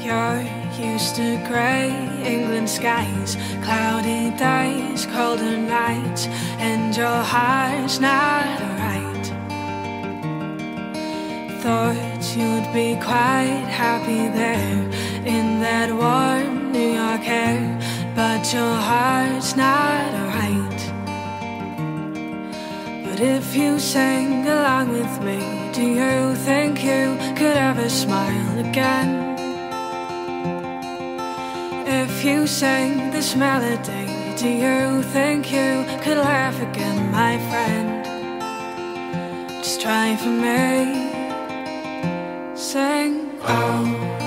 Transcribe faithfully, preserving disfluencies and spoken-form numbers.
You're used to grey England skies, cloudy days, colder nights, and your heart's not right. Thought you'd be quite happy there in that warm New York air, but your heart's not right. But if you sang along with me, do you think you could ever smile again? If you sang this melody, do you think you could laugh again, my friend? Just try for me. Sing, oh.